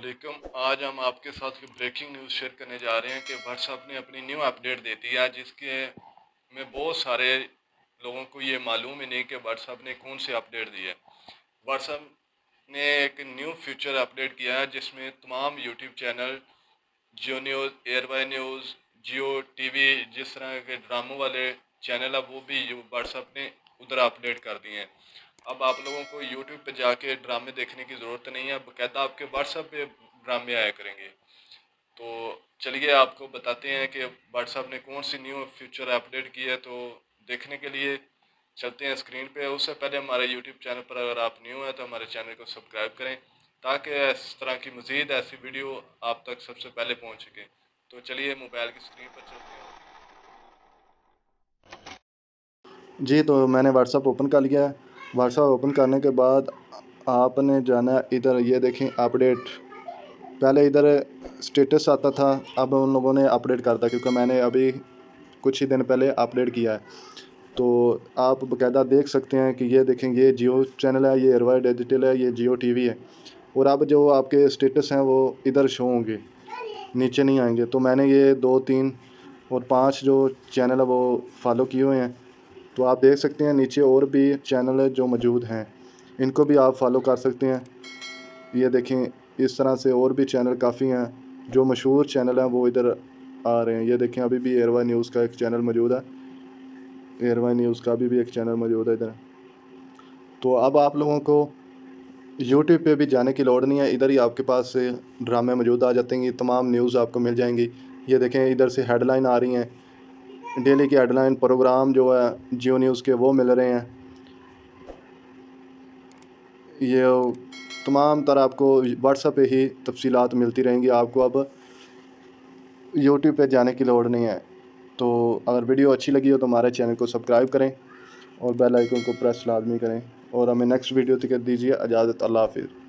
वालेकुम। आज हम आपके साथ ब्रेकिंग न्यूज़ शेयर करने जा रहे हैं कि व्हाट्सएप ने अपनी न्यू अपडेट दे दी है, जिसके में बहुत सारे लोगों को ये मालूम ही नहीं कि व्हाट्सएप ने कौन सी अपडेट दी है। व्हाट्सएप ने एक न्यू फीचर अपडेट किया है जिसमें तमाम YouTube channel, Geo news, ARY news, Geo TV, जिस तरह के ड्रामों वाले चैनल है वो भी व्हाट्सएप ने उधर अपडेट कर दिए हैं। अब आप लोगों को यूट्यूब पे जाके ड्रामे देखने की ज़रूरत नहीं है, बाकायदा आपके व्हाट्सएप पे ड्रामे आया करेंगे। तो चलिए आपको बताते हैं कि व्हाट्सएप ने कौन सी न्यू फीचर अपडेट की है। तो देखने के लिए चलते हैं स्क्रीन पे। उससे पहले हमारे यूट्यूब चैनल पर अगर आप न्यू हैं तो हमारे चैनल को सब्सक्राइब करें, ताकि इस तरह की मज़ीद ऐसी वीडियो आप तक सबसे पहले पहुँच सके। तो चलिए मोबाइल की स्क्रीन पर चलते हैं। जी, तो मैंने व्हाट्सअप ओपन कर लिया है। व्हाट्सअप ओपन करने के बाद आपने जाना है इधर, ये देखें अपडेट। पहले इधर स्टेटस आता था, अब उन लोगों ने अपडेट कर दिया क्योंकि मैंने अभी कुछ ही दिन पहले अपडेट किया है। तो आप बाकायदा देख सकते हैं कि ये देखें, ये जियो चैनल है, ये एयरवाई डिजिटल है, ये जियो टीवी है। और अब जो आपके स्टेटस हैं वो इधर शो होंगे, नीचे नहीं आएंगे। तो मैंने ये 2, 3 और 5 जो चैनल है वो फॉलो किए हुए हैं। तो आप देख सकते हैं नीचे और भी चैनल है जो मौजूद हैं, इनको भी आप फॉलो कर सकते हैं। ये देखें, इस तरह से और भी चैनल काफ़ी हैं जो मशहूर चैनल हैं वो इधर आ रहे हैं। ये देखें, अभी भी एयरवाई न्यूज़ का एक चैनल मौजूद है, एयरवाई न्यूज़ का अभी भी एक चैनल मौजूद है इधर। तो अब आप लोगों को यूट्यूब पे भी जाने की लोड़ नहीं है, इधर ही आपके पास से ड्रामे मौजूद आ जाते हैं, तमाम न्यूज़ आपको मिल जाएंगी। ये देखें, इधर से हेडलाइन आ रही हैं, डेली की हेडलाइन प्रोग्राम जो है जियो न्यूज़ के वो मिल रहे हैं। ये तमाम तरह आपको व्हाट्सएप पे ही तफसीलात मिलती रहेंगी, आपको अब यूट्यूब पे जाने की लोड़ नहीं है। तो अगर वीडियो अच्छी लगी हो तो हमारे चैनल को सब्सक्राइब करें और बेल आइकन को प्रेस लाजमी करें, और हमें नेक्स्ट वीडियो तक दीजिए इजाज़त। अल्लाह हाफिज़।